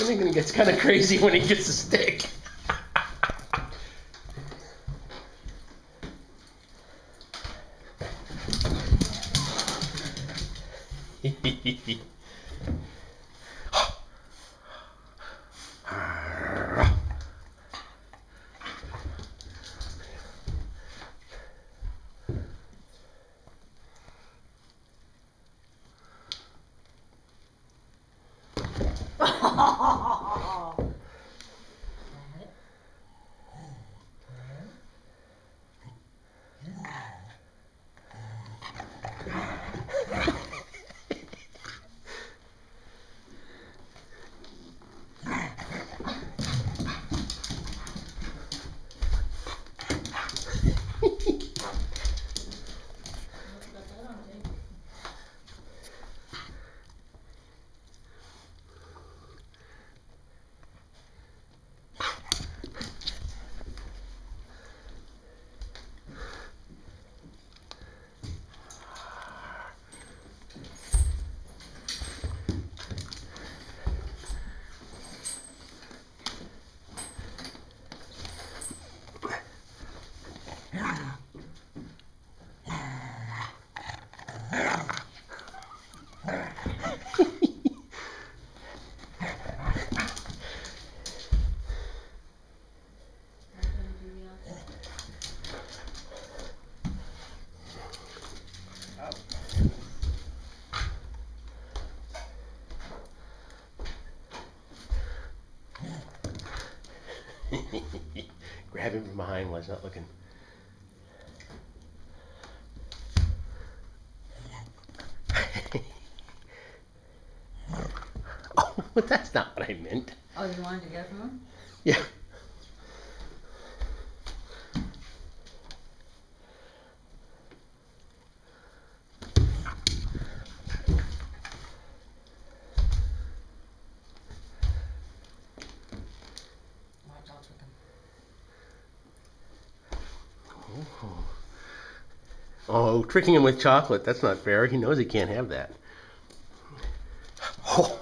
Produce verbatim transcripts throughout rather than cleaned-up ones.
Finnegan gets kind of crazy when he gets a stick. Grab him from behind while he's not looking. Oh, but that's not what I meant. Oh, you wanted to get from him? Yeah. Oh, tricking him with chocolate. That's not fair. He knows he can't have that. Oh.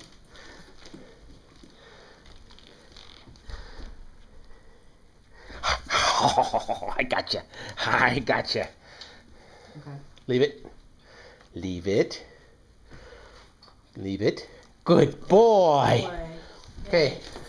Oh, I gotcha. I gotcha. Okay. Leave it. Leave it. Leave it. Good boy. boy. Okay.